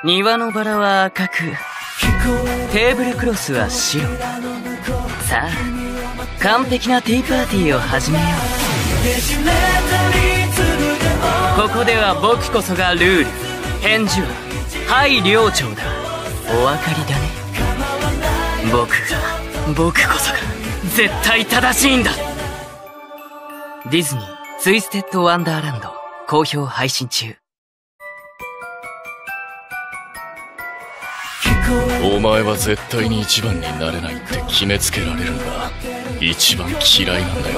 庭のバラは赤く、テーブルクロスは白。さあ、完璧なティーパーティーを始めよう。ここでは僕こそがルール。返事は、はい寮長だ。お分かりだね。僕こそが、絶対正しいんだ。ディズニー、ツイステッドワンダーランド、好評配信中。 お前は絶対に一番になれないって決めつけられるのが一番嫌いなんだよ。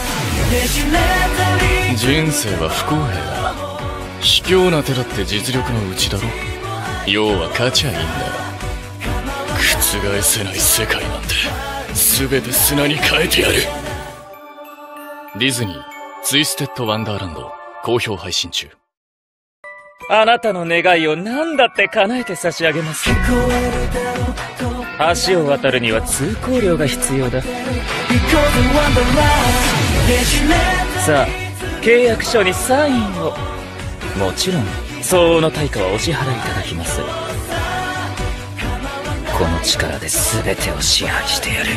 人生は不公平だ。卑怯な手だって実力のうちだろ。要は勝ちゃいいんだよ。覆せない世界なんて全て砂に変えてやる。ディズニーツイステッドワンダーランド好評配信中。 あなたの願いを何だって叶えて差し上げます。橋を渡るには通行料が必要だ。さあ、契約書にサインを。もちろん相応の対価はお支払いいただきます。この力で全てを支配してやる。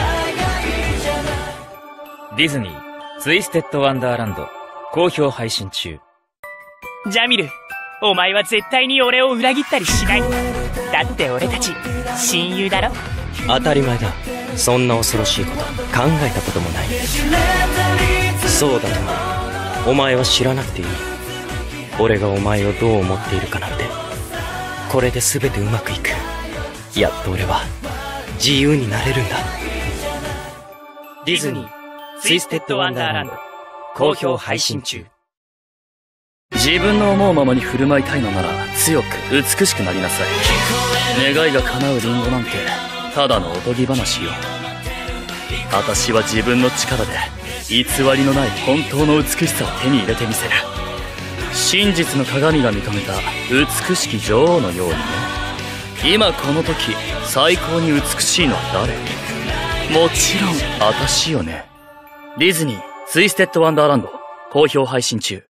ディズニーツイステッドワンダーランド好評配信中。 ジャミル、お前は絶対に俺を裏切ったりしない。だって俺たち親友だろ。 当たり前だ。そんな恐ろしいこと考えたこともない。そうだとも、お前は知らなくていい。俺がお前をどう思っているかなんて。これで全てうまくいく。やっと俺は自由になれるんだ。ディズニーツイステッドワンダーランド好評配信中。 自分の思うままに振る舞いたいのなら強く美しくなりなさい。願いが叶うリンゴなんてただのおとぎ話よ。私は自分の力で偽りのない本当の美しさを手に入れてみせる。真実の鏡が認めた美しき女王のようにね。今この時最高に美しいのは誰？もちろん私よね。ディズニーツイステッドワンダーランド好評配信中。